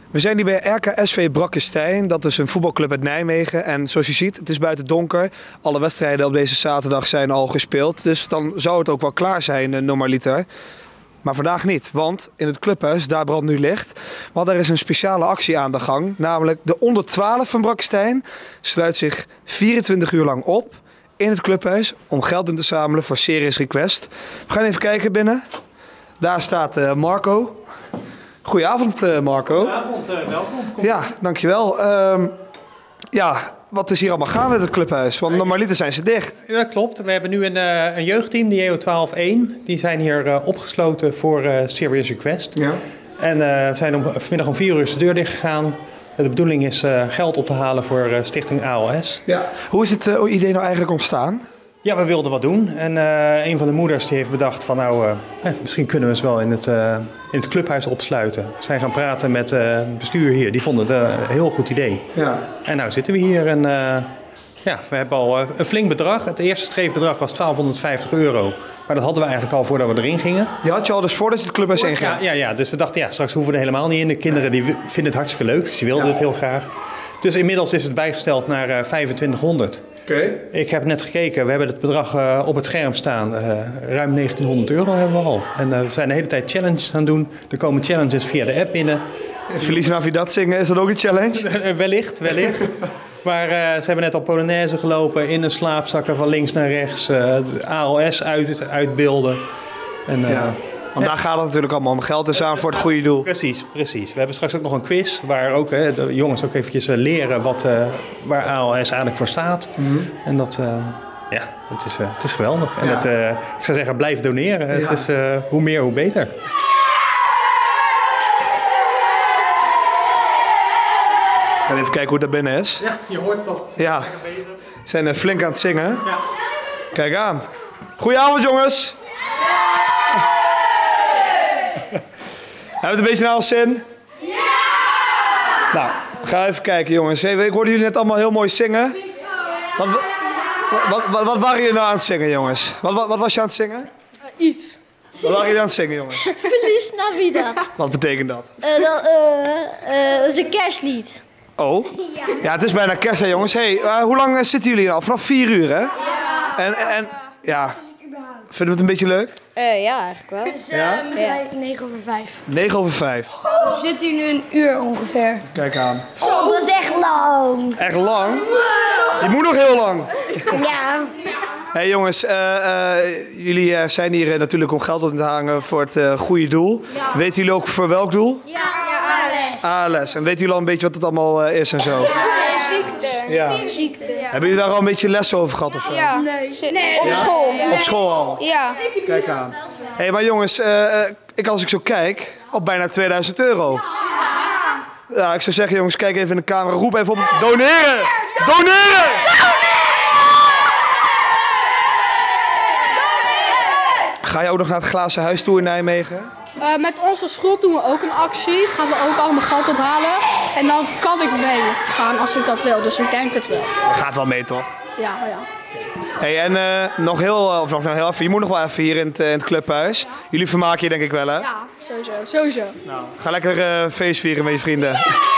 We zijn hier bij RKSV Brakkestein. Dat is een voetbalclub uit Nijmegen. En zoals je ziet, het is buiten donker. Alle wedstrijden op deze zaterdag zijn al gespeeld. Dus dan zou het ook wel klaar zijn, normaliter. Maar vandaag niet, want in het clubhuis, daar brandt nu licht. Want er is een speciale actie aan de gang. Namelijk de onder 12 van Brakkestein sluit zich 24 uur lang op in het clubhuis om geld in te zamelen voor Serious Request. We gaan even kijken binnen. Daar staat Marco. Goedenavond, Marco. Goedenavond, welkom. Ja, dankjewel. Wat is hier allemaal gaande in het clubhuis? Want normaliter zijn ze dicht. Ja, dat klopt. We hebben nu een jeugdteam, de JO12-1. Die zijn hier opgesloten voor Serious Request. Ja. En we zijn vanmiddag om 4 uur de deur dicht gegaan. De bedoeling is geld op te halen voor stichting ALS. Ja. Hoe is het idee nou eigenlijk ontstaan? Ja, we wilden wat doen. En een van de moeders die heeft bedacht van misschien kunnen we ze wel in het clubhuis opsluiten. We zijn gaan praten met het bestuur hier. Die vonden het een heel goed idee. Ja. En nou zitten we hier en we hebben al een flink bedrag. Het eerste streefbedrag was €1250. Maar dat hadden we eigenlijk al voordat we erin gingen. Die had je al dus voordat je het clubhuis ingaat? Ja, dus we dachten straks hoeven we er helemaal niet in. De kinderen die vinden het hartstikke leuk, dus die wilden het heel graag. Dus inmiddels is het bijgesteld naar 2500. Oké. Ik heb net gekeken, we hebben het bedrag op het scherm staan. Ruim €1900 hebben we al. En we zijn de hele tijd challenges aan het doen. Er komen challenges via de app binnen. Verliezen af je dat zingen, is dat ook een challenge? Wellicht. Maar ze hebben net al Polonaise gelopen, in een slaapzakken van links naar rechts. ALS uitbeelden. En, Want daar gaat het natuurlijk allemaal om geld te samen voor het goede doel. Precies. We hebben straks ook nog een quiz waar ook de jongens ook eventjes leren waar ALS eigenlijk voor staat. Mm-hmm. En dat, het is geweldig. En ik zou zeggen, blijf doneren. Ja. Het is hoe meer, hoe beter. We gaan even kijken hoe het daar binnen is. Ja, je hoort het toch. Ja, ze zijn flink aan het zingen. Ja. Kijk aan. Goedenavond, jongens. Hebben we het een beetje naar ons zin? Ja! Nou, ga even kijken, jongens. Ik hoorde jullie net allemaal heel mooi zingen. Wat waren jullie nou aan het zingen, jongens? Wat was je aan het zingen? Iets. Wat waren jullie aan het zingen, jongens? Feliz Navidad. Wat betekent dat? Dat is een kerstlied. Oh? Ja, het is bijna kerst, hè, jongens. Hoe lang zitten jullie al? Vanaf 4 uur, hè? Ja. Vinden we het een beetje leuk? Ja, eigenlijk wel. Het is 9:05. 9:05. We zitten hier nu een uur ongeveer. Kijk aan. Zo, dat is echt lang. Echt lang? Je moet nog heel lang. Ja. Hey jongens, jullie zijn hier natuurlijk om geld op te hangen voor het goede doel. Ja. Weten jullie ook voor welk doel? Ja, ALS. ALS. En weten jullie al een beetje wat het allemaal is en zo? Ziekte. Ja. Spierziekte. Hebben jullie daar al een beetje les over gehad of zo? Ja. Nee. Op school. Op school al? Ja. Kijk aan. Hey, maar jongens, als ik zo kijk, op bijna €2000. Ja, ik zou zeggen jongens, kijk even in de camera, roep even op. Doneren! Doneren! Ga je ook nog naar het Glazen Huis toe in Nijmegen? Met onze school doen we ook een actie. Gaan we ook allemaal geld ophalen. En dan kan ik mee gaan als ik dat wil. Dus ik denk het wel. Je gaat wel mee, toch? Ja. Hey, en nog heel even, je moet nog wel even hier in het clubhuis. Jullie vermaken je denk ik wel, hè? Ja, sowieso. Nou, ga lekker feest vieren met je vrienden.